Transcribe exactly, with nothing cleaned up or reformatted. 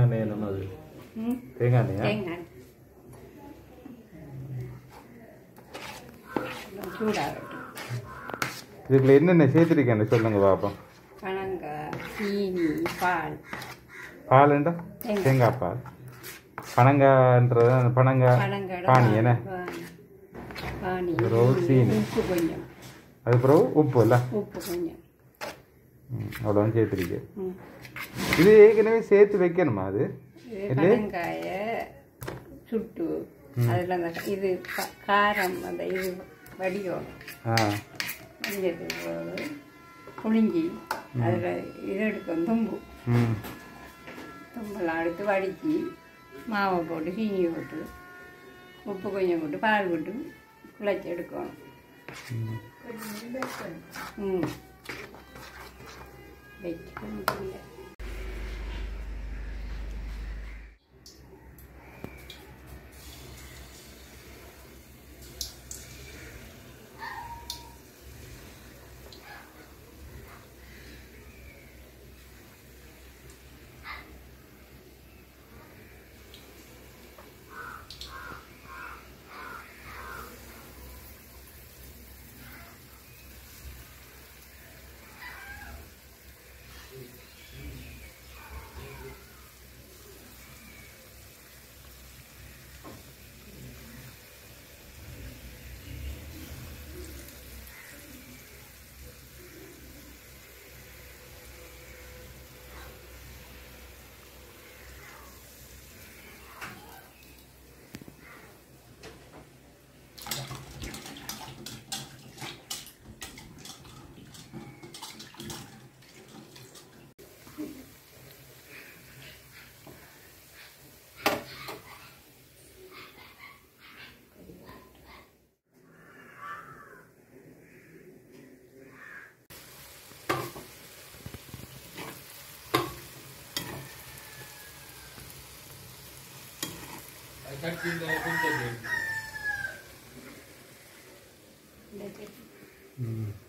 எண்ணெய் என்னன்னு அது தேங்காய் எண்ணெயா தேங்காய் சூடாகட்டும். இதுக்குள்ள என்னென்ன சேர்த்துருக்கேன் சொல்லுங்க பாப்போம். பனங்காய், சீனி, பால். பாலுண்டா தேங்காய் பால். பனங்காய்ன்றது அந்த பனங்காய் பானி என்ன பானி சீனி உப்பு கொஞ்சம் அதுக்கப்புறம் உப்பு இல்லை உப்பு கொஞ்சம் அவ்வளோதான் சேர்த்துருக்கு. இது ஏற்கனவே சேர்த்து வைக்கணுமா? அது பனங்காயை சுட்டு அதில் அந்த இது காரம் அந்த இது வடியோம் புளிஞ்சி அதில் இது எடுக்கும் தும்பு தும்பெல்லாம் எடுத்து வடித்து மாவை போட்டு சீனி போட்டு உப்பு கொஞ்சம் போட்டு பால் போட்டு குழச்சி எடுக்கணும். ம் வச்சு Mm.